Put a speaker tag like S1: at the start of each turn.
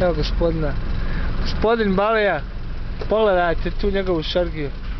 S1: Evo gospodina. Gospodin Balija, pogledajte tu njegovu šargiju.